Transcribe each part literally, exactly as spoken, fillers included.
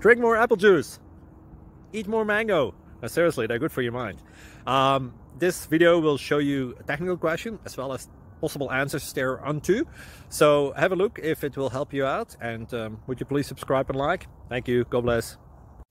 drink more apple juice, eat more mango. No, seriously, they're good for your mind. Um, this video will show you a technical question as well as possible answers there onto. So have a look if it will help you out, and um, would you please subscribe and like? Thank you. God bless.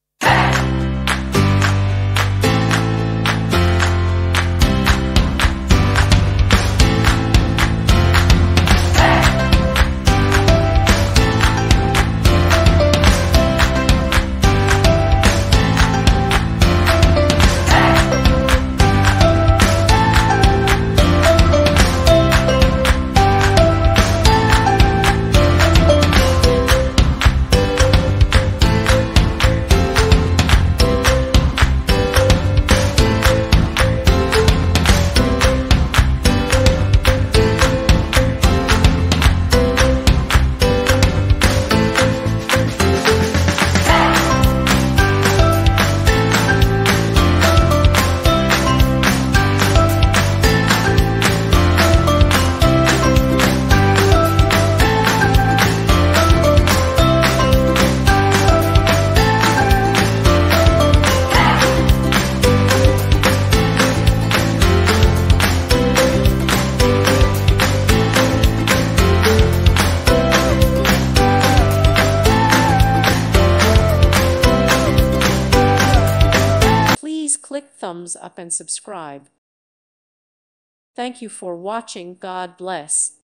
Click thumbs up and subscribe. Thank you for watching. God bless.